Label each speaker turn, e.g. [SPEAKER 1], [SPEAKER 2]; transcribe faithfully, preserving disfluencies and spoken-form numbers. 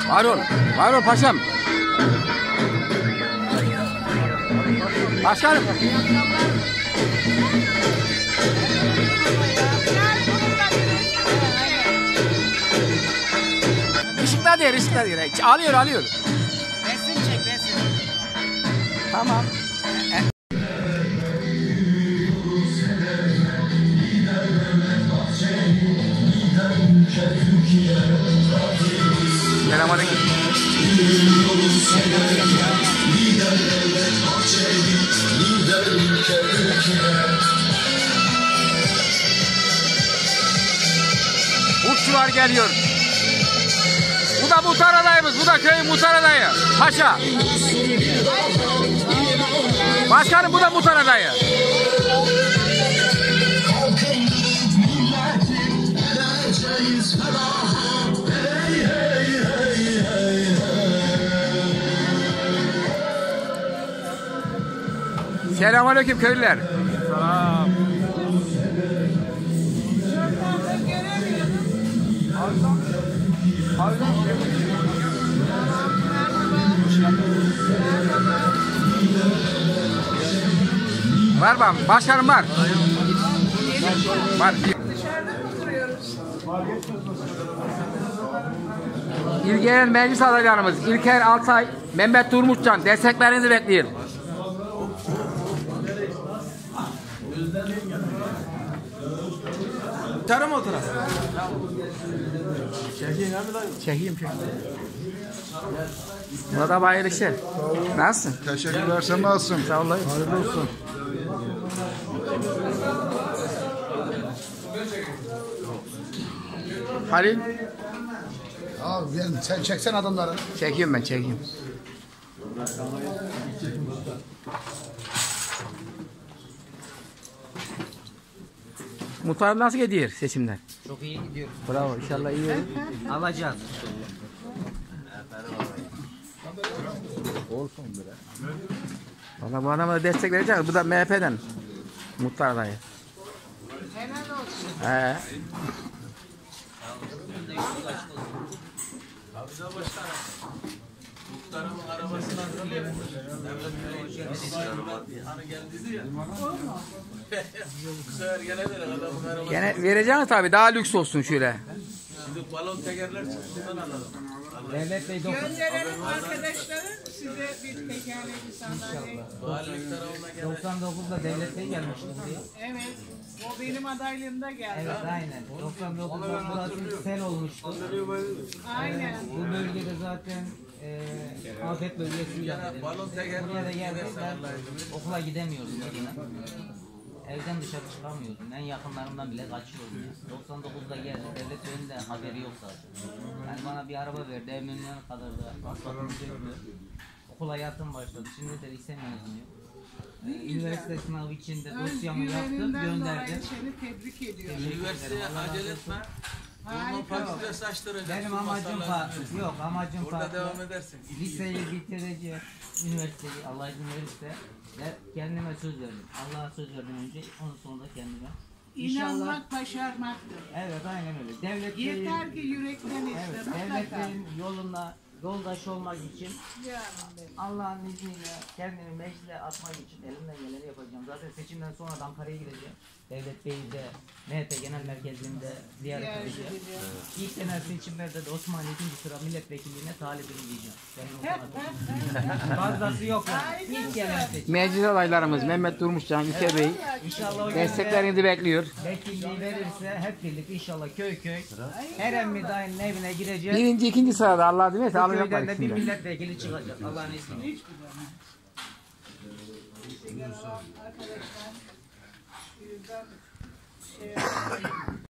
[SPEAKER 1] Var ol. Var ol paşam. Başkanım. Işıklar değil, ışıklar değil. Alıyor, alıyor.
[SPEAKER 2] Resim çek, resim.
[SPEAKER 1] Tamam. Selamünaleyküm. Uççular geliyor. Bu da muhtar adayımız. Bu da köyün muhtar adayı. Paşa. Başkanım bu da muhtar adayı. Selamünaleyküm köylüler.
[SPEAKER 2] Selam.
[SPEAKER 1] Var mı? Başkanım var. Var. İl Genel Meclis adaylarımız İlker Altay, Mehmet Durmuşcan desteklerinizi bekliyor.
[SPEAKER 2] Tarım oturan.
[SPEAKER 1] Çekeyim abi lan. Çekeyim çekeyim. Burada bayır işe. Nasılsın?
[SPEAKER 3] Teşekkürler, sen nasılsın?
[SPEAKER 1] Sağ ol.
[SPEAKER 3] Hayırlı olsun.
[SPEAKER 1] Halil.
[SPEAKER 3] Abi ben, sen çeksen adamları.
[SPEAKER 1] Çekiyorum ben çekeyim. Muhtarım nasıl gidiyor seçimler?
[SPEAKER 2] Çok iyi gidiyor.
[SPEAKER 1] Bravo, inşallah iyi olur.
[SPEAKER 2] Alacağız.
[SPEAKER 1] Olsun biraz. Valla bu adama da destek vereceğiz. Bu da M H P'den. Muhtar adayı.
[SPEAKER 4] Helal olsun.
[SPEAKER 1] He. Gene vereceğiz tabii, daha lüks olsun şöyle.
[SPEAKER 5] Şimdi balon tekerler çıktığından alalım.
[SPEAKER 2] Devlet Bey dokuz.
[SPEAKER 4] Gönderelim arkadaşların size bir tekerlekli sandalye.
[SPEAKER 5] Valilik tarafına gelen.
[SPEAKER 2] doksan dokuzda Devlet Bey gelmişti buraya.
[SPEAKER 4] Evet. O benim adaylığımda geldi.
[SPEAKER 2] Evet aynen. doksan dokuzda burası sel olmuştu.
[SPEAKER 4] Aynen.
[SPEAKER 2] Bu bölgede zaten e, afet bölgesi yani.
[SPEAKER 5] Balon tekerler.
[SPEAKER 2] Buraya da geldik ben okula gidemiyordum o dönem. Evden dışarı çıkamıyordum. En yakınlarımdan bile kaçıyordum. Ya. doksan dokuzda geldi. Devlet Bey'in de haberi yok zaten. Yani bana bir araba verdi. Ev memnuniyet kadar da asfaltını döktü. Okul hayatım başladı. Şimdi de lise mezunuyum. Ee, üniversite sınavı için de dosyamı yaptım,
[SPEAKER 4] Özgüveninden
[SPEAKER 2] gönderdim.
[SPEAKER 4] dolayı seni tebrik ediyorum.
[SPEAKER 5] Üniversiteye acele etme. Bunun fakülte saçtıracak.
[SPEAKER 2] Benim amacım farklı. Yok amacım
[SPEAKER 5] Burada
[SPEAKER 2] farklı.
[SPEAKER 5] devam edersin.
[SPEAKER 2] Liseyi bitireceğim. Üniversiteyi Allah izin verirse ve kendime söz verdim. Allah'a söz verdim önce, onun sonra da kendime. İnşallah.
[SPEAKER 4] İnanmak başarmaktır.
[SPEAKER 2] Evet aynen öyle. Devlet Bey'in,
[SPEAKER 4] Yeter ki yürekten iste
[SPEAKER 2] evet, Devlet
[SPEAKER 4] mutlaka.
[SPEAKER 2] Bey'in yoluna yoldaş olmak için
[SPEAKER 4] Canım benim.
[SPEAKER 2] Allah'ın izniyle kendimi meclise atmak için elimden geleni yapacağım. Zaten seçimden sonra da Ankara'ya gideceğim. Devlet Bey'i de M H P Genel Merkezi'nde ziyaret
[SPEAKER 4] Ziyaret
[SPEAKER 2] edeceğim.
[SPEAKER 4] edeceğim.
[SPEAKER 2] İlk genel seçimlerde de Osmanlı ikinci sıra milletvekilliğine talibim diyeceğim. Benim o
[SPEAKER 4] Hep
[SPEAKER 2] kadar.
[SPEAKER 4] hep hep.
[SPEAKER 2] Fazlası yok yani.
[SPEAKER 4] Harikasın.
[SPEAKER 2] İlk genel seçim.
[SPEAKER 1] Meclis adaylarımız Mehmet Durmuşcan, İlker Bey
[SPEAKER 2] İnşallah o günde
[SPEAKER 1] desteklerinizi bekliyor.
[SPEAKER 2] vekilliği verirse hep birlikte inşallah köy köy her emmi dayının evine gireceğiz.
[SPEAKER 1] Birinci, ikinci sırada Allah dilerse
[SPEAKER 2] Bu
[SPEAKER 1] alın
[SPEAKER 2] köyden
[SPEAKER 1] yaparız
[SPEAKER 2] de bir
[SPEAKER 1] şimdi.
[SPEAKER 2] milletvekili çıkacak Allah'ın izniyle.
[SPEAKER 4] Hiçbir zaman. Arkadaşlar, yüzden şey